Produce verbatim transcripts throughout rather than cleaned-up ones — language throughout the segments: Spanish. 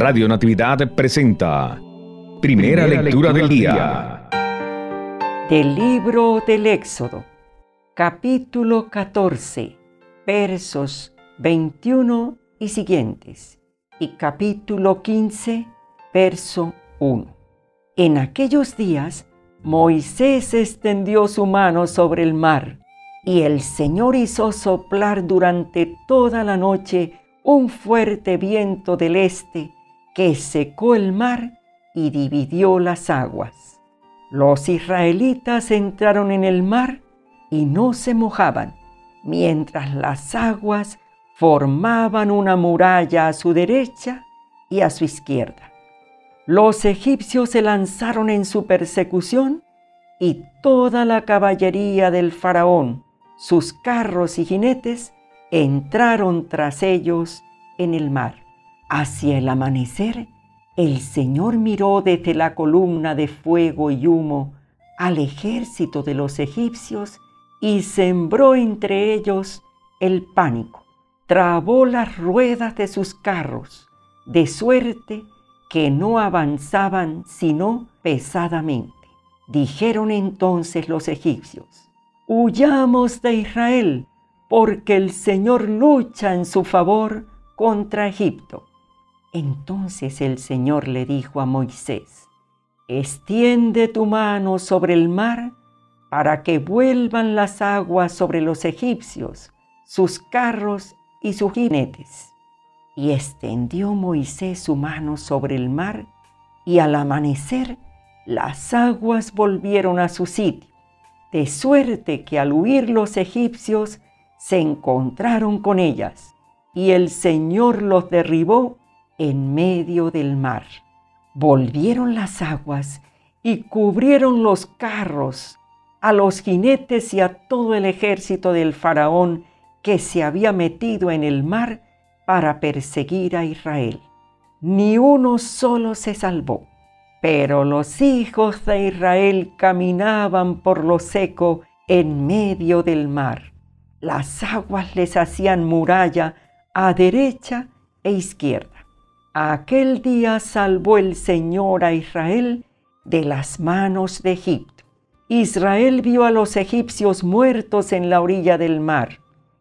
Radio Natividad presenta Primera, Primera lectura, lectura del día. Del libro del Éxodo, capítulo catorce, versos veintiuno y siguientes, y capítulo quince, verso uno. En aquellos días, Moisés extendió su mano sobre el mar, y el Señor hizo soplar durante toda la noche un fuerte viento del este que secó el mar y dividió las aguas. Los israelitas entraron en el mar y no se mojaban, mientras las aguas formaban una muralla a su derecha y a su izquierda. Los egipcios se lanzaron en su persecución y toda la caballería del faraón, sus carros y jinetes, entraron tras ellos en el mar. Hacia el amanecer, el Señor miró desde la columna de fuego y humo al ejército de los egipcios y sembró entre ellos el pánico. Trabó las ruedas de sus carros, de suerte que no avanzaban sino pesadamente. Dijeron entonces los egipcios: «Huyamos de Israel, porque el Señor lucha en su favor contra Egipto». Entonces el Señor le dijo a Moisés: «Extiende tu mano sobre el mar para que vuelvan las aguas sobre los egipcios, sus carros y sus jinetes». Y extendió Moisés su mano sobre el mar, y al amanecer las aguas volvieron a su sitio, de suerte que al huir los egipcios se encontraron con ellas, y el Señor los derribó en medio del mar. Volvieron las aguas y cubrieron los carros, a los jinetes y a todo el ejército del faraón que se había metido en el mar para perseguir a Israel. Ni uno solo se salvó, pero los hijos de Israel caminaban por lo seco en medio del mar. Las aguas les hacían muralla a derecha e izquierda. Aquel día salvó el Señor a Israel de las manos de Egipto. Israel vio a los egipcios muertos en la orilla del mar.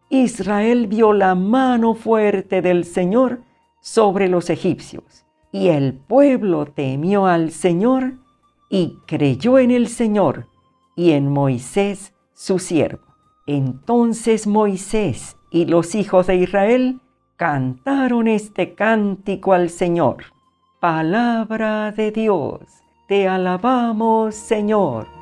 Israel vio la mano fuerte del Señor sobre los egipcios. Y el pueblo temió al Señor y creyó en el Señor y en Moisés su siervo. Entonces Moisés y los hijos de Israel cantaron este cántico al Señor. Palabra de Dios, te alabamos, Señor.